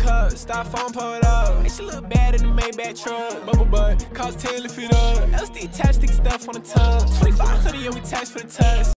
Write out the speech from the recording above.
cup, styrofoam pulled up. And she look bad in the Maybach truck. Bubble butt, cost 10 lift it up. LSD attached, stick stuff on the tub. 2500, yeah, we tax for the touch.